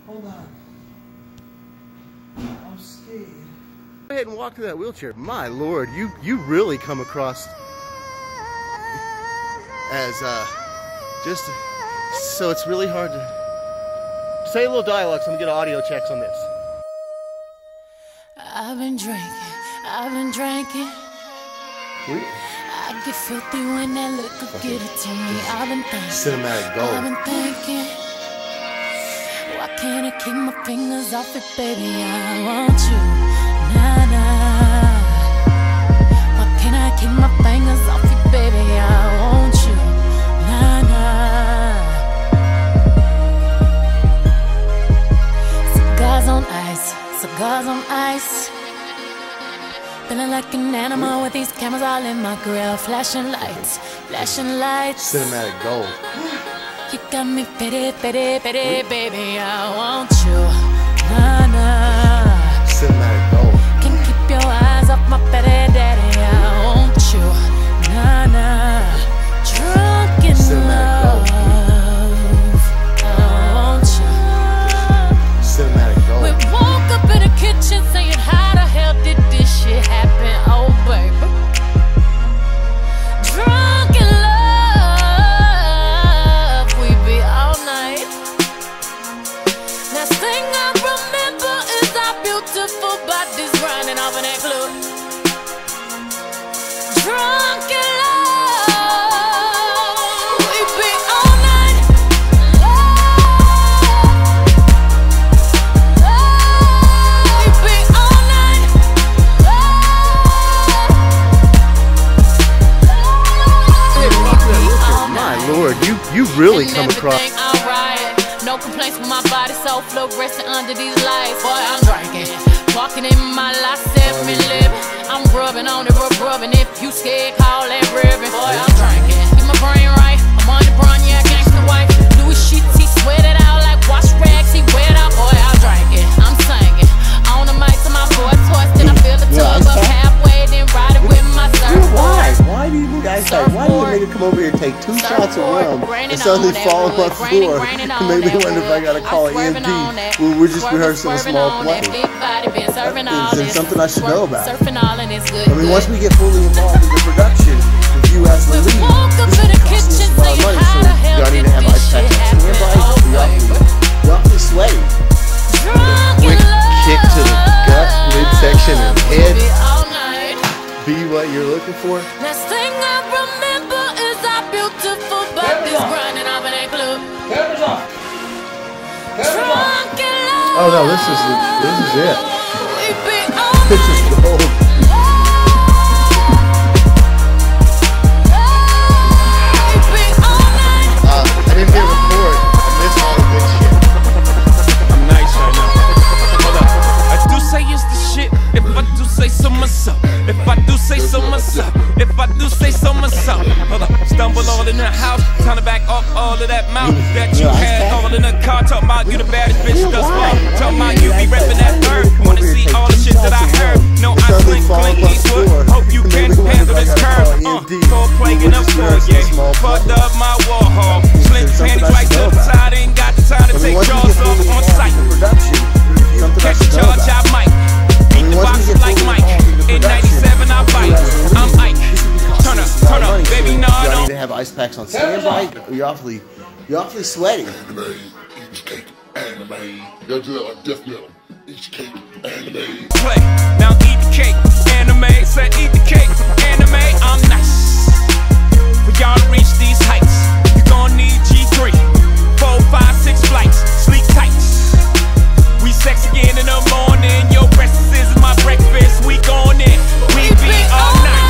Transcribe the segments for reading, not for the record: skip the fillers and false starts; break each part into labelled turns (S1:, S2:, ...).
S1: Hold on. I'm scared.
S2: Go ahead and walk to that wheelchair. My Lord, you really come across as just so it's really hard to say a little dialogue so I'm gonna get audio checks on this.
S3: I've been drinking.
S2: Sweet.
S3: I get filthy when that liquor get it to me. I've been thinking.
S2: Cinematic gold.
S3: I've been thinking. Why can't I keep my fingers off it, baby? I want you. Nah, nah. Why can't I keep my fingers off it, baby? I want you. Nah, nah. Cigars on ice. Cigars on ice. Feeling like an animal with these cameras all in my grill. Flashing lights, flashing lights.
S2: Cinematic gold.
S3: You got me pity, pity, pity, baby. I want you. Nah, nah.
S2: Cinematic gold.
S3: Can't keep your eyes off my petty daddy. I want you. Nah, nah. Drunk in love. I want you.
S2: Cinematic gold.
S3: We woke up in the kitchen saying, how the hell did this shit happen? Oh, baby. Drunk in love, we be all night. Last thing I remember is our beautiful bodies grinding off in that club. Drunk in love, we be all night. We be all night.
S2: My Lord, you really come across.
S3: Alright, no complaints with my body, so fluorescent under these lights. Boy, I'm drinking, walking in my last 7 living. I'm rubbing on it, rubbing. If you scared, call that ribbon. Boy, I'm drinking, get my brain right. I'm on the brown, yeah, gangsta white. Louis sheets, he sweat it out like wash rags. He wet out, boy, I'm drinking. I'm singing on the mic to my boy toys. Then I feel the tub up halfway, then ride it with my surfboard.
S2: Why do you guys say? Why do you make it come over here and take 2 shots of rum and suddenly fall on the floor and make me wonder if I gotta call an EMT? We're just rehearsing a small play. Is there something I should know about? I mean, once we get fully involved in the production, if you ask the lead, this is costing us a lot of money, so you need to have ice packs on standby. Be awfully sweaty. Quick kick to the gut, midsection, and head. Be what you're looking for.
S3: Last thing I remember is our beautiful bodies grinding off in that club.
S1: Cameras on.
S3: Drunk in love.
S2: Oh no, this is it.
S3: We be all
S2: This is gold. I didn't hit record. I missed all the good shit.
S4: I'm nice right now. Hold up. I do say it's the shit. If I do say so myself. If I do say so myself. If I do say so myself. Hold up. Stumble all in the house. Time to back off all of that mouth that you had all in the car. Talking about you the baddest bitch thus far. Talking about you be reppin' that bird. Wanna see all the shit that I heard. No, I Clint Eastwood. Hope you can handle this curve. For plaguing up for yeah. Fucked up my Warhol. Slim panties right to the side. Ain't got the time to take jaws off on sight. Catch a charge, I might. Beat the box like Mike. In 97, I bite. I'm Ike. Turn up, baby, no, I
S2: Do I
S4: don't.
S2: need to have ice packs on standby? You're awfully sweaty.
S5: Anime, each cake, anime. Gotta do that like Death Metal. Each cake, anime.
S4: Play, now eat the cake, anime. Said eat the cake, anime. I'm nice. For y'all to reach these heights, you gon' need G3, 4, 5, 6 flights, sleep tight. We sex again in the morning. Your breakfast is my breakfast. We gon' in, we be all night.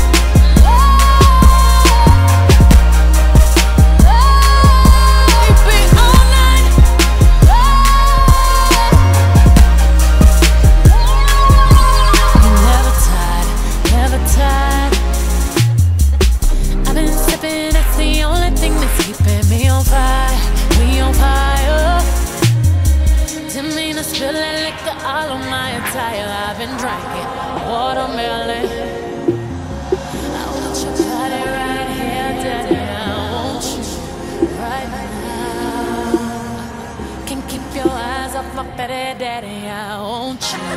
S4: I've been drinking watermelon. I want your body right here, daddy. I want you right now. Can't keep your eyes off
S3: fuck that daddy, I want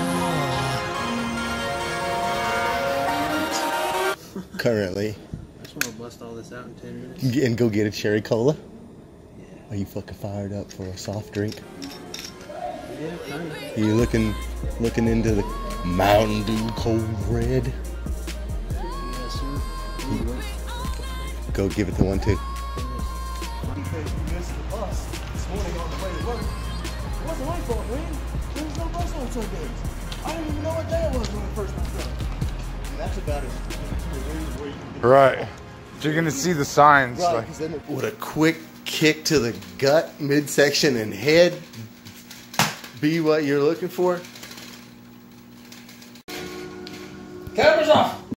S3: you.
S2: Currently.
S1: I just want to bust all this out in 10 minutes.
S2: And go get a cherry cola? Yeah. Are you fucking fired up for a soft drink?
S1: Yeah, kind of.
S2: You looking into the Mountain Dew Cold Red?
S1: Yes, sir.
S2: Go give it the 1, 2.
S6: You missed the bus this morning on the way to work. It wasn't my fault, man. There was no bus on Sundays. I didn't even know what day it was when we first woke up. And that's about it.
S7: Right. You're gonna see the signs.
S2: Right,
S7: Like,
S2: 'cause then with a quick kick to the gut, midsection, and head be what you're looking for.